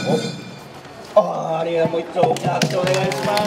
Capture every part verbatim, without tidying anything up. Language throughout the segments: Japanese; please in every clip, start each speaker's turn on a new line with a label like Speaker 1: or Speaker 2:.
Speaker 1: おああ、ありがとう。もう一丁大きな拍手お願いします。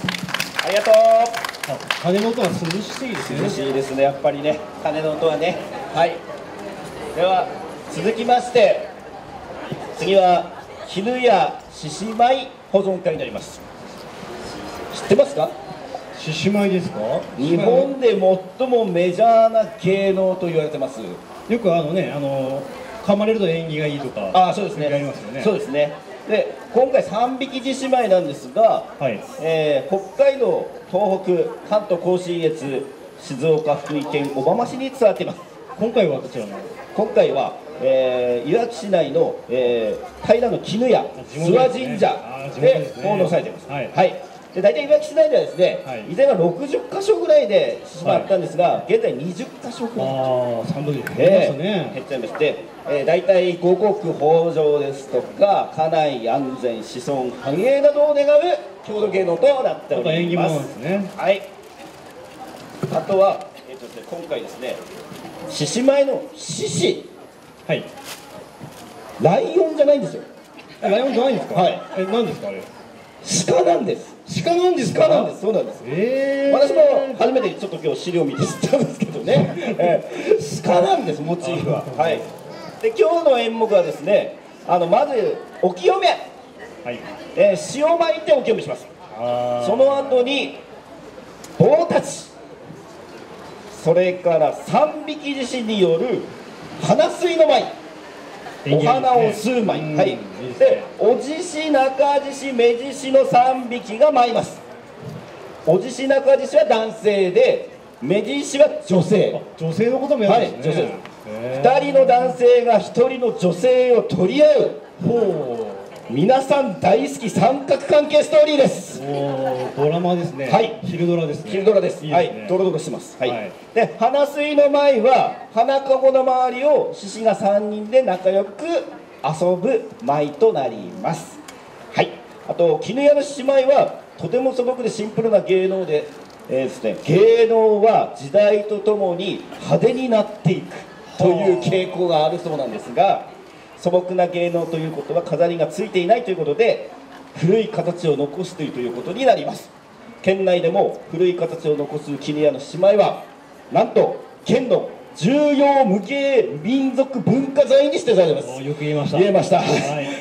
Speaker 1: ありがとう。
Speaker 2: 鐘の音は涼しいですよね。
Speaker 1: 涼しいですね、やっぱりね、鐘の音はね。はい。では続きまして、次は絹屋獅子舞保存会になります。知ってますか？
Speaker 2: 獅子舞ですか？
Speaker 1: 日本で最もメジャーな芸能と言われてます。
Speaker 2: よくあのね、あの噛まれると縁起がいいとか、
Speaker 1: ああ、そうですね。
Speaker 2: ありますよね。
Speaker 1: そうですね。で、今回三匹獅子舞なんですが、はい、えー、北海道、東北、関東甲信越、静岡、福井県小浜市に伝わっています。
Speaker 2: 今回はこちらの
Speaker 1: 今回は、えー、いわき市内の、えー、平の絹屋諏訪神社で奉納されています。はい、はい、で大体いわき市内ではですね、はい、以前はろくじゅっかしょぐらいで獅子舞あったんですが、はい、現在にじゅっかしょぐらい。
Speaker 2: ああ、さんぶんに減りましたね。
Speaker 1: 減っちゃいまして、えー、大体五穀豊穣ですとか家内安全、子孫繁栄などを願う郷土芸能となっております。ですね。はい。あとは、えーとですね、今回ですね、獅子舞の獅子、はい、ライオンじゃないんですよ。
Speaker 2: ライオンじゃないんですか？はい。え、何ですかあれ？
Speaker 1: 鹿なんです。
Speaker 2: 鹿なんですか？
Speaker 1: 鹿なんです。そうなんです。えー、私も初めてちょっと今日資料見て知ったんですけどね、えー、鹿なんです、モチーフは。はい。で、今日の演目はですね、あのまずお清め、はい、えー、塩巻いてお清めします。その後に棒立ち、それから三匹獅子による花水の舞、お花を吸う舞、はい、でお獅子、中獅子、目獅子のさんびきが舞います。お獅子、中獅子は男性で、目獅子は女性。
Speaker 2: 女性のこともやるんですね。はい、女性。
Speaker 1: ふたりの男性がひとりの女性を取り合う、ほう、皆さん大好き三角関係ストーリーです。
Speaker 2: おドラマですね。はい、昼ドラですね。
Speaker 1: 昼ドラです。いいですね。はい、ドロドロしてます。はい、はい、で花水の舞は花かごの周りを獅子がさんにんで仲良く遊ぶ舞となります。はい、あと絹屋の獅子舞はとても素朴でシンプルな芸能で、えーですね、芸能は時代とともに派手になっていくという傾向があるそうなんですが、素朴な芸能ということは飾りがついていないということで、古い形を残しているということになります。県内でも古い形を残す絹屋の獅子舞はなんと県の重要無形民族文化財に指定されています。
Speaker 2: よく言えました。
Speaker 1: 言えました。はい、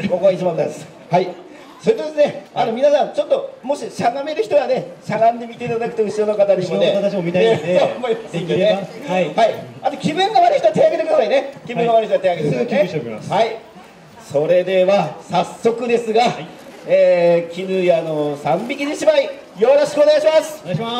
Speaker 1: ここが一番です。はい。それとですね、あの皆さんちょっともししゃがめる人はね、しゃがんでみていただくと後ろの方にもね、
Speaker 2: 後ろの形も見たいので、
Speaker 1: できれば、はい、はい。あと気分が悪い人は手を挙げてくださいね。気分が悪い人は手を挙げてくださいね。はい。それでは早速ですが、はい、えー、絹屋の三匹獅子舞よろしくお願いします。
Speaker 2: お願いします。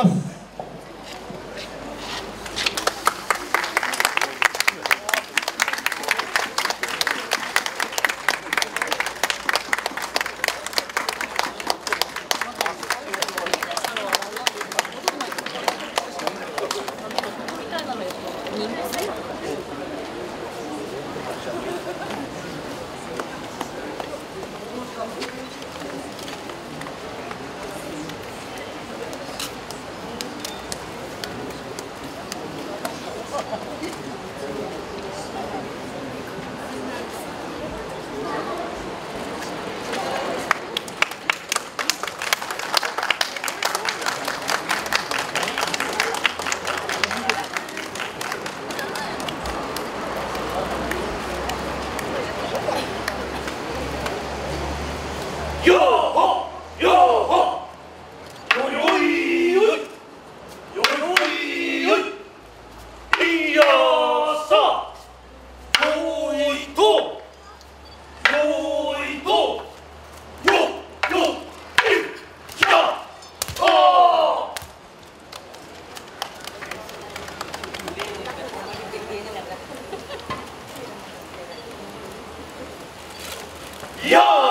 Speaker 1: いやー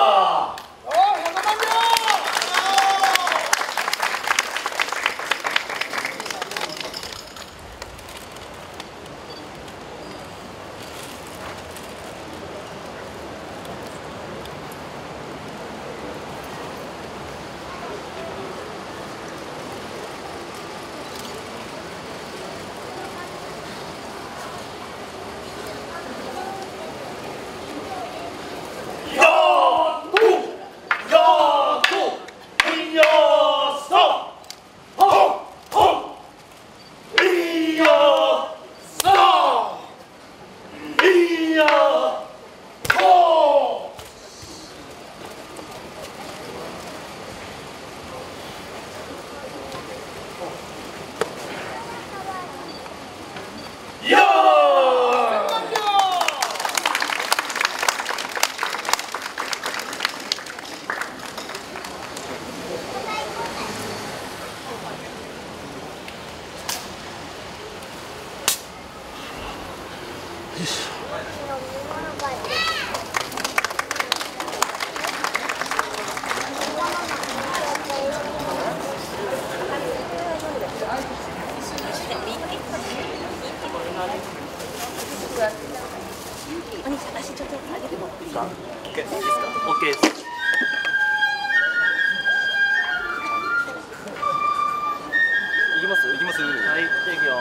Speaker 1: よー
Speaker 3: ですか。オッケーです。いきます。いきます。はい、じゃあいくよ。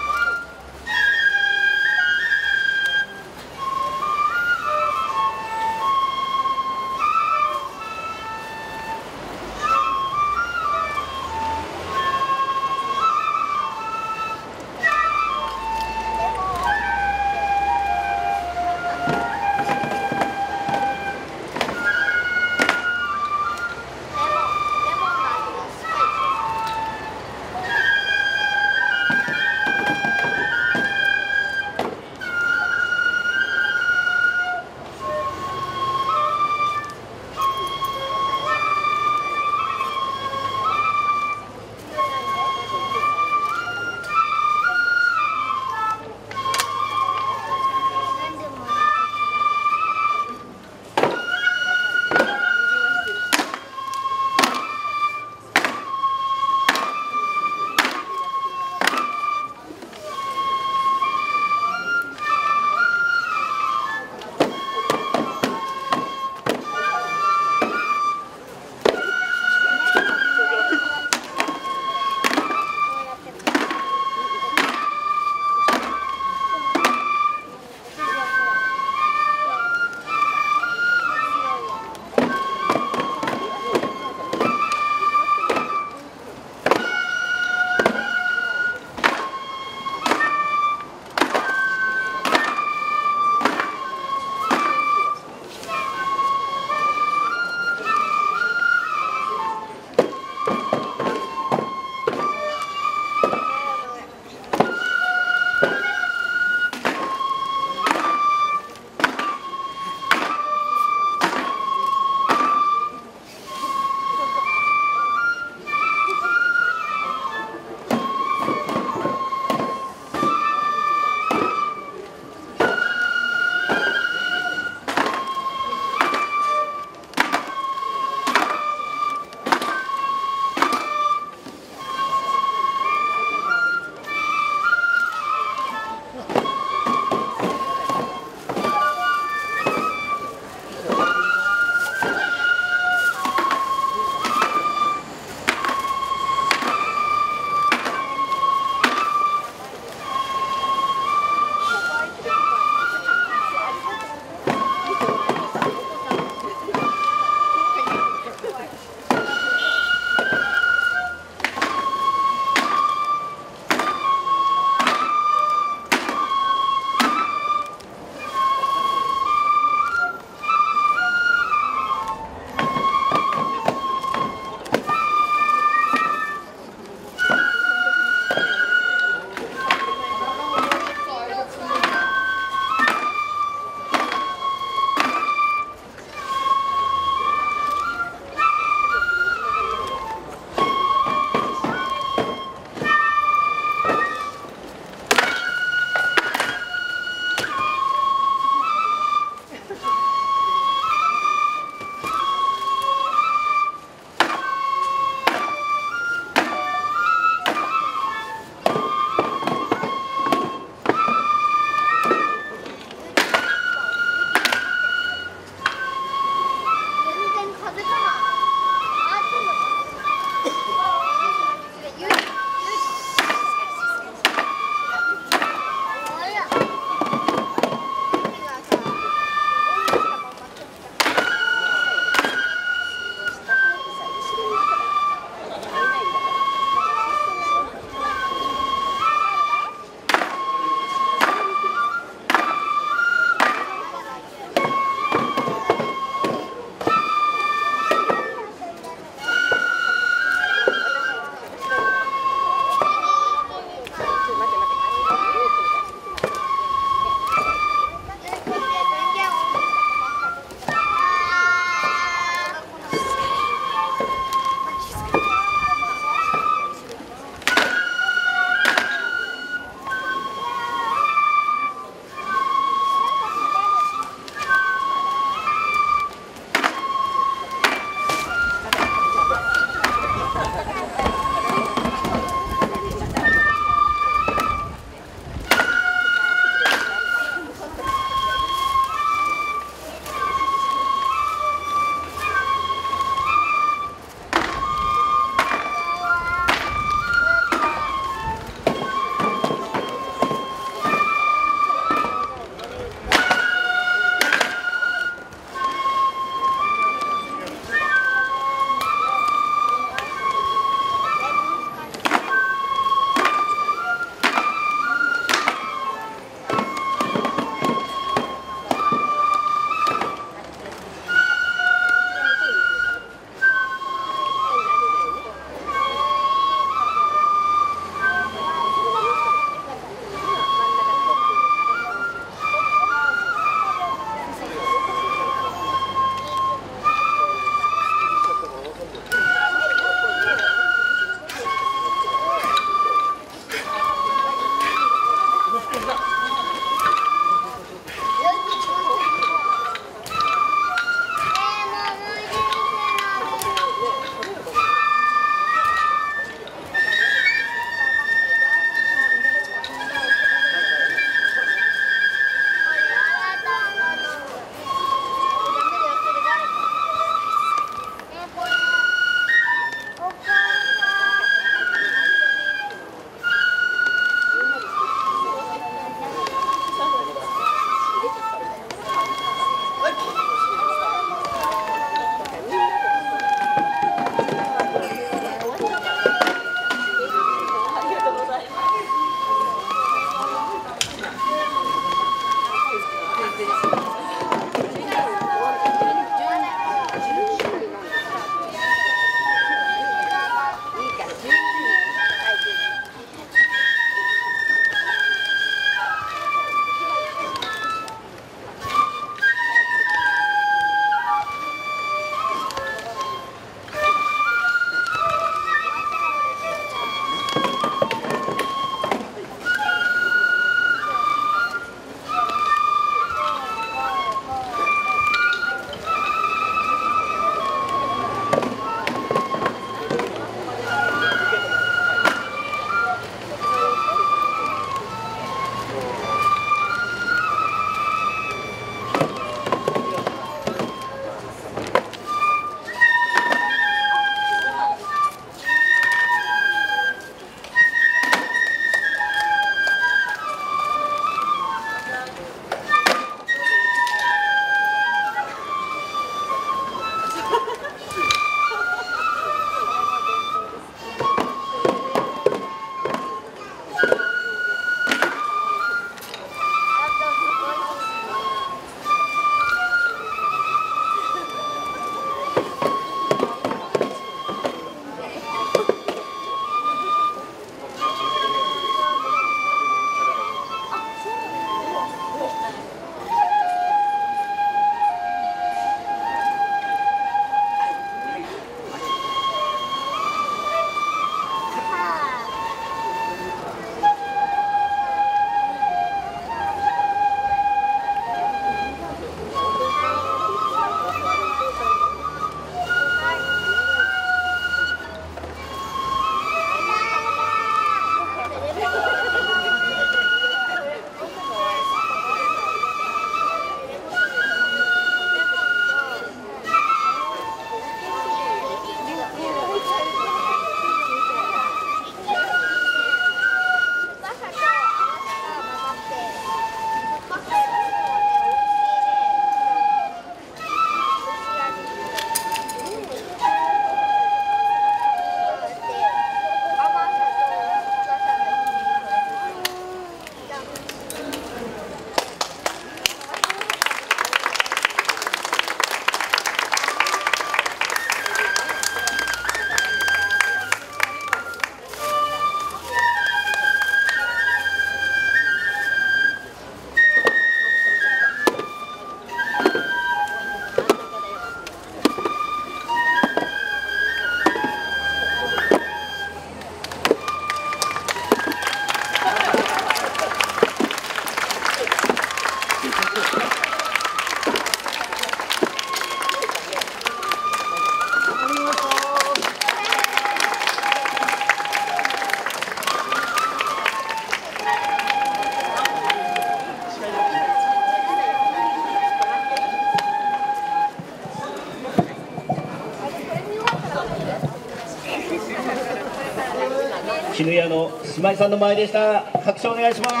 Speaker 1: 絹屋の姉妹さんの前でした。拍手お願いします。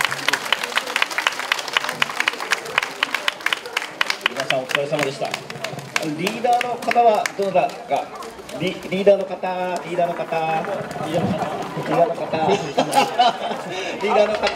Speaker 1: 皆さんお疲れ様でした。リーダーの方はどうだか。リ, リーダーの方、リーダーの方、リーダーの方、リーダーの方、リーダーの方。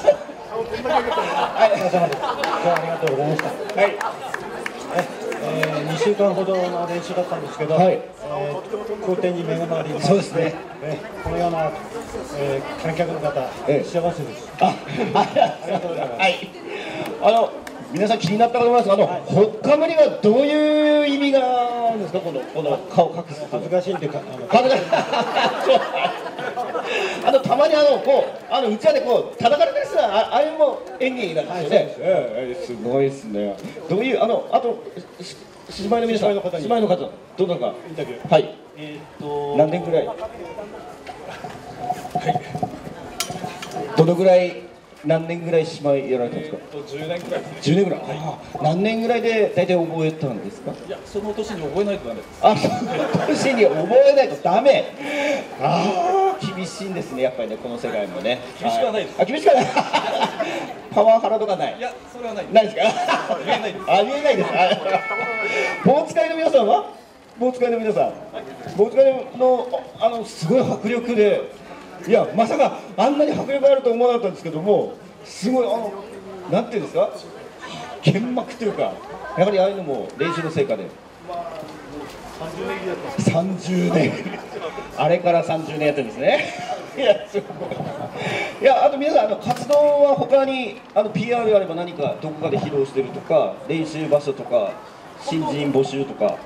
Speaker 1: はい、お疲れ様です。今日はありがとうございました。はい。
Speaker 2: えー、にしゅうかんほどの練習だったんですけど、はい、えー、好天に恵まれます。
Speaker 1: そうですね。
Speaker 2: えー、このような、えー、観客の方、えー、幸せです。
Speaker 1: あ、ありがとうございます。はい。あの皆さん気になったと思いますが、あの、はい、ほっかむりはどういう意味があるんですか、このこの顔隠す。
Speaker 2: 恥ずかしいんでか、あの
Speaker 1: 恥ずかしい。あのたまにあのこうあのうちわでこう叩かれたりするああれも演技なんですよね。はい、えー、すごいですね。どういうあのあと姉妹の皆さん、姉妹の方どうなんか
Speaker 2: インタビュー。
Speaker 1: はい。
Speaker 2: えっと
Speaker 1: 何年ぐらい。
Speaker 2: はい。
Speaker 1: どのぐらい。何年ぐらい芝居やられたんですか。
Speaker 2: えー、とじゅうねんぐらいですね。
Speaker 1: じゅうねんぐらい。はい、何年ぐらいで大体覚えたんですか。
Speaker 2: いや、その年に覚えないとダメです。
Speaker 1: あ、その年に覚えないとダメ。ああ、厳しいんですね、やっぱりね、この世界もね。
Speaker 2: 厳しくはないです。
Speaker 1: あ、厳しくはない。パワハラとかない。
Speaker 2: いや、それはない。
Speaker 1: ないですか。
Speaker 2: 言えないです。
Speaker 1: あ、言えないです。棒使いの皆さんは。棒使いの皆さん。棒使いの、あの、すごい迫力で。いや、まさかあんなに迫力あると思わなかったんですけども、すごいあのなんていうんですか、剣幕というか、やはりああいうのも練習の成果で。さんじゅうねん、あれからさんじゅうねんやってるんですね。いや、すごい。いや、あと皆さんあの活動は他にあの ピーアール あれば何かどこかで披露してるとか、練習場所とか新人募集とか。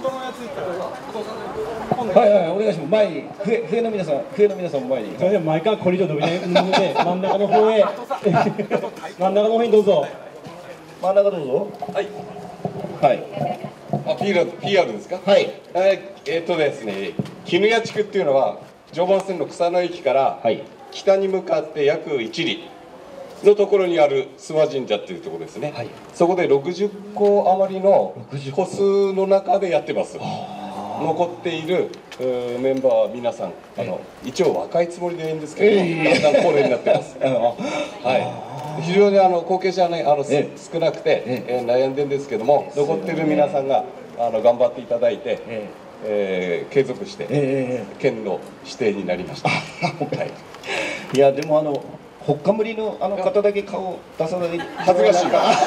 Speaker 1: はいはい、お願いします。前に笛笛の皆さん、笛の皆さんも前に。
Speaker 2: それで前からこれ以上伸びないので真ん中の方へ真ん中の方にどうぞ。
Speaker 1: 真ん中どうぞ。
Speaker 4: はい
Speaker 1: はい。
Speaker 4: あ、ピーアール、ピーアール ですか。
Speaker 1: はい。
Speaker 4: えー、えーっとですね、絹屋地区っていうのは常磐線の草野駅から北に向かって約いち里のところにある諏訪神社っていうところですね。はい、そこでろくじゅっこ余りの戸数の中でやってます。残っているメンバーは皆さん、あの一応若いつもりでいいんですけど、だんだん高齢になってます。はい、非常にあの後継者ね、あの少なくて、えー、悩んでるんですけども、残っている皆さんがあの頑張っていただいて、えーえー、継続して、えー、県の指定になりました。はい、いやでもあのほっかむりのあの方だけ顔出さない恥ずかしいな。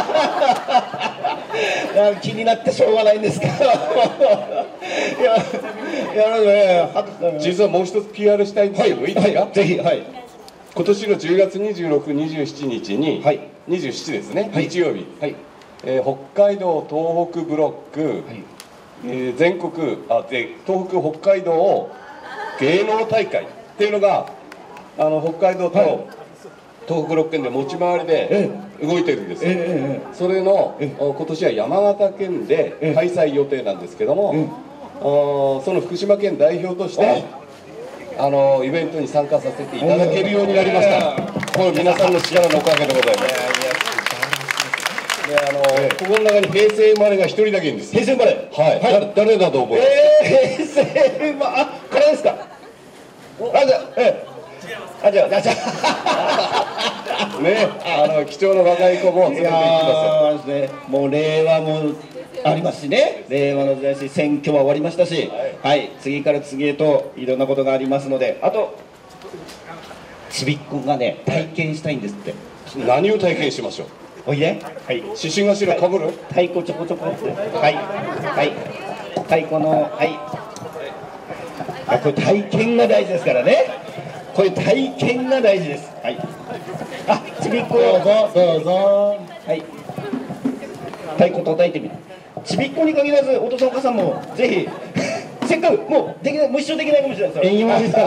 Speaker 4: 気になってしょうがないんですけど。いや、いやね、実はもう一つ ピーアール したいんですけど、いいですか？ぜひ、はい。今年のじゅうがつにじゅうろく、にじゅうしちにちに、にじゅうしちですね、日曜日、えー、北海道東北ブロック、はい、えー、全国あで東北北海道芸能大会っていうのがあの北海道と、はい、東北ろっけんで持ち回りで動いてるんです。えええ、それの今年は山形県で開催予定なんですけども、ええ、その福島県代表としてあのイベントに参加させていただけるようになりました。これ皆さんの力のおかげでございます。で、あの、ええ、ここの中に平成生まれが一人だけいるんです。平成生まれ。はい。はい、誰だと思う。ええ、平成生まれ、あ、これですか。あ、じゃ、ええ。あ、じゃあ、じゃあ。ね、あの貴重な若い子も連れて行きます。ね、もう令和もありますしね。令和の時代し、選挙は終わりましたし、はい、はい、次から次へといろんなことがありますので、あと。ちびっこがね、体験したいんですって。何を体験しましょう。おいで。はい。獅子頭かぶる。太鼓ちょこちょこって。はい。はい。太鼓の、はい。あ、これ体験が大事ですからね。これ体験が大事です。はい。あ、ちびっこどうぞどうぞ。はい。太鼓叩いてみる。ちびっこに限らずお父さんお母さんもぜひせっかくもうできないもう一生できないかもしれないですよ。縁起物ですから。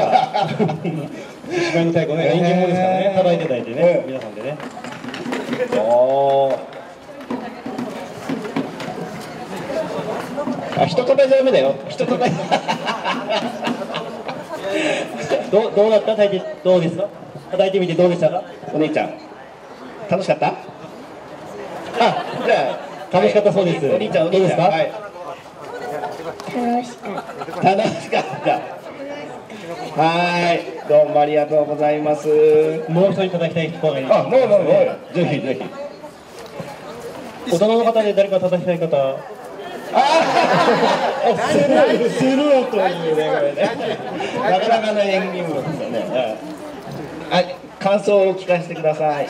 Speaker 4: 芝居の太鼓ね、縁起物ですからね。叩いていただいてね、皆さんでね。ああ。人叩いちゃダメだよ。人叩い。どうどうだった？叩いてどうですか？叩いてみてどうでしたか？お姉ちゃん。楽しかった？あ、じゃあ楽しかったそうです。お兄ちゃんどうですか？はい。楽しかった。楽しかった。
Speaker 1: はい、どうもありがとうございます。
Speaker 2: もう一人いただきたい人がいる。
Speaker 1: あ、もうもうもう、ぜひぜひ。
Speaker 2: 大人の方で誰か叩きたい方。
Speaker 1: ああ、スルー、スルーというね、これね。なかなかの演技部ですよね。はい、感想を聞かせてください。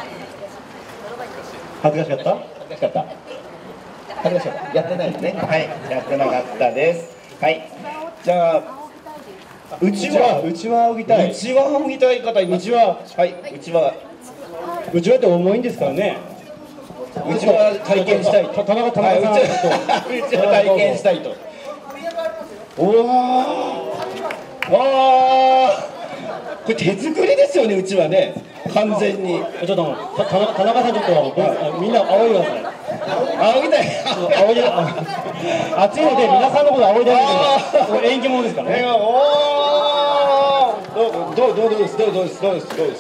Speaker 2: 恥ずかしかった？
Speaker 1: 恥ずかしかった。恥ずかしかった。やってないですね。はい、やってなかったです。はい、じゃあ。うちは、うちはをぎたい。うちはをぎたい方、うちは、はい、うちは。
Speaker 2: うちわって重いんですからね。
Speaker 1: うちは体験したい。
Speaker 2: 田中田中さんと。
Speaker 1: うちは体験したいと。おお。わあ。これ手作りですよね、うちはね。完全に。
Speaker 2: ちょっと、田中田中さんちょっと、みんな仰いでください。
Speaker 1: 仰ぎたい。
Speaker 2: 仰いで。暑いので、皆さんのこと仰いでるんで。縁起物ですからね。
Speaker 1: おお。どう、どう、どうです、どうです、どうです、どうです。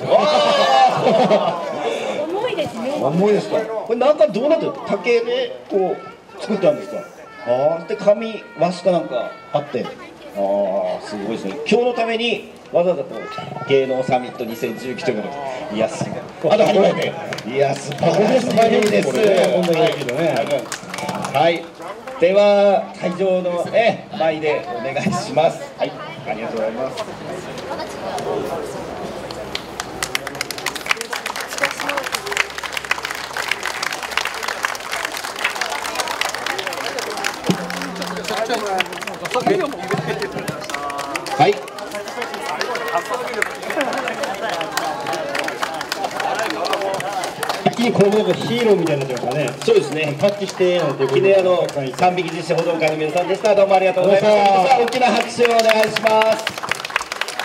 Speaker 5: 重いですね。
Speaker 1: 重いですか。これなんかどうなってる？竹でこう作ったんですか。ああ、で紙和紙かなんかあって、ああすごいですね。今日のためにわざわざこう芸能サミットにせんじゅうきゅうということで、いやすごい。あと初めて。いや素晴らしいです。はい。では会場のえ前でお願いします。はい。ありがとうございます。はい。
Speaker 2: 一気にこのヒーローみたいになってましたね。
Speaker 1: そうですね。
Speaker 2: タッチしてなんていうことで。
Speaker 1: 記念の三匹実施保存会の皆さんでした。どうもありがとうございました。大きな拍手をお願いします。